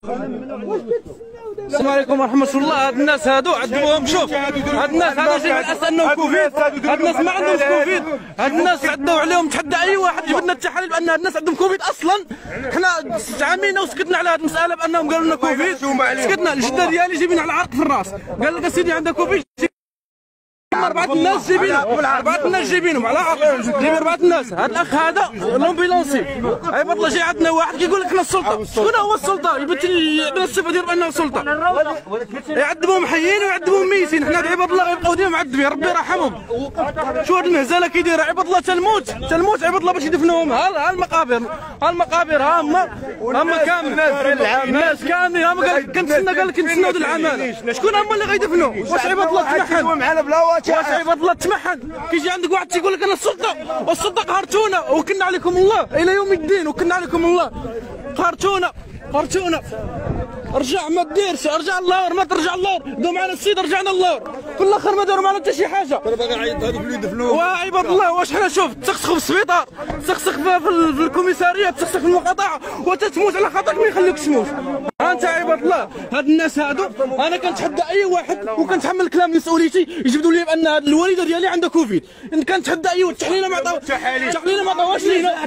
السلام عليكم ورحمة الله. هاد الناس هادو عذبوهم. شوف هاد الناس هادو جايين على اساس انهم كوفيد. هاد الناس ما عندهمش كوفيد. هاد الناس عداو عليهم تحدى اي واحد يجبد لنا التحاليل بان هاد الناس عندهم كوفيد اصلا. حنا عامين وسكتنا على هاد المسألة بانهم قالوا لنا كوفيد. سكتنا. الجدة ديالي جايبين على عرق في الراس، قال لك اسيدي عندها كوفيد. أربعة الناس جايبينهم على عقل، جايبين 4 الناس. هذا الأخ هذا لومبيلونسي عباد الله جاي عندنا واحد كيقول لك حنا السلطة. شكون هو السلطة؟ يعطينا الصفة ديال بأنه السلطة. يعذبوهم حيين ويعذبوهم ميتين. حنا عباد الله غيبقاو ديما معذبين، ربي يرحمهم. شو هاد المهزلة كيدير عباد الله؟ تنموت عباد الله باش يدفنوهم. ها المقابر ها هما كامل الناس كاملين. هما كنتسنى، قال لك كنتسناو د العمالة. شكون هما اللي غيدفنوا؟ واش عباد الله تمحن؟ واش عباد الله تمحن؟ كيجي عندك واحد تيقول لك انا السلطه، والسلطه قهرتونا وكنا عليكم الله الى يوم الدين، وكنا عليكم الله. قهرتونا رجع ما ديرش، رجع اللور ما ترجع اللور. دو معنا السيد رجعنا اللور، في الاخر ما داروا معنا حتى شي حاجه. باغي نعيط هذوك اللي يدفنوه. وعباد الله واش حنا شوف تسخسخ في السبيطار، تسخسخ في الكوميساريه، تسخسخ في المقاطعه، وتتموت على خاطرك ما يخليوكش تموت. انت عباد الله هاد الناس هادو انا كنتحدى اي واحد وكنتحمل كلام مسؤوليتي يجبدوا لي بان هاد الوالده ديالي عندها كوفيد. كنتحدى اي واحد. التحليله ما عطاوش لينا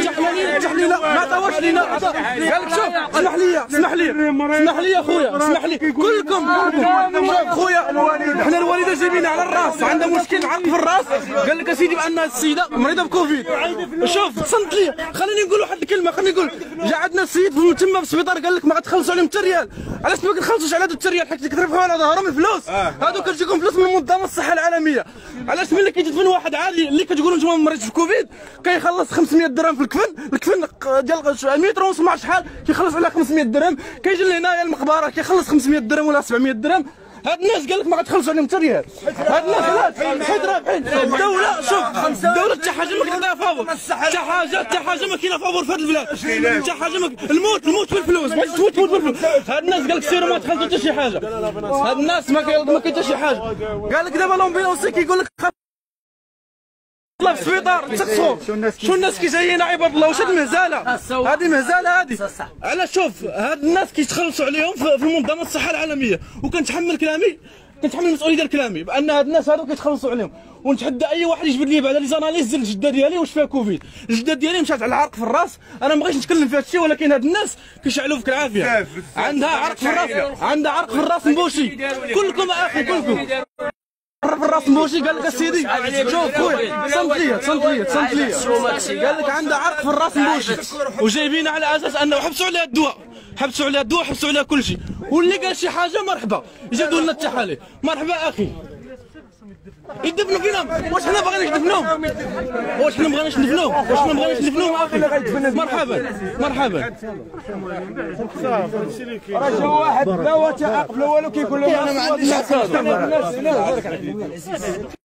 ما عطاوش لينا. قال لك شوف اسمح لي اخويا، اسمح لي كلكم خويا. حنا الوالده جايبين على الراس، عندها مشكل عرق في الراس. قال لك اسيدي بان السيده مريضه بكوفيد. شوف تصنت لي، خليني نقول واحد الكلمه. خليني نقول جا عندنا السيد تما في السبيطار قال لك ما غتخلصوا عليهم حتى ريال. علاش ما كنخلصوش على هادو حتى ريال؟ حيت كتربحوا على ظهرهم الفلوس. هادو كتجيكم فلوس من منظمه الصحه العالميه. علاش ملي كيدفن واحد عادي اللي كتقولوا نتوما مريض بكوفيد كيخلص 500 درهم في الكفن ديال 100 ونص مع شحال كيخلص على 500 درهم. كيجي لهنايا المقبره كيخلص 500 درهم ولا 700 درهم. هاد الناس قال لك ما غتخلصوا عليهم حتى ريال. هاد الناس علاش؟ حيت رابحين. الدولة شوف الدولة حتى حاجة ما كتعطيها فافور، حتى حاجة ما كاينة فافور في هاد البلاد. حتى حاجة الموت بالفلوس، بغيتي تموت بالفلوس. هاد الناس قال لك سيروا ما تخلصوا حتى شي حاجة. هاد الناس ما كاين حتى شي حاجة. قال لك دابا لومبيلونسي كيقول لك الله في السبيطار تسقسوا. شو الناس كي جايين عباد الله؟ واش هاد المهزله؟ هذه مهزله هذه. علاش شوف هاد الناس كيتخلصوا عليهم في منظمه الصحه العالميه، وكنتحمل كلامي، كنتحمل المسؤوليه ديال كلامي بان هاد الناس هادو كيتخلصوا عليهم. ونتحدى اي واحد يجبد لي بعدا لي زاناليز ديال الجده ديالي واش فيها كوفيد. الجده ديالي مشات على العرق في الراس. انا ما بغيتش نتكلم في هذا الشيء، ولكن هاد الناس كيشعلوا فيك العافيه. عندها عرق في الراس، عندها عرق في الراس مبوشي. كلكم اخي كلكم في الراس مبوشي. قال لك اسيدي شوف خويا تصنت لي قال لك عندها عرق في الراس مبوشي، وجايبين على اساس انه حبسوا عليها الدواء، حبسوا عليها كل شيء. واللي قال شي حاجه مرحبا يجيبوا لنا التحاليل. مرحبا اخي يدفنوا فينا. واش حنا باغيينش ندفنوهم؟ واش حنا بغيناش ندفنوهم اخي؟ مرحبا راه جا واحد لا هو تعاقب لا والو كيقول لهم انا ما عنديش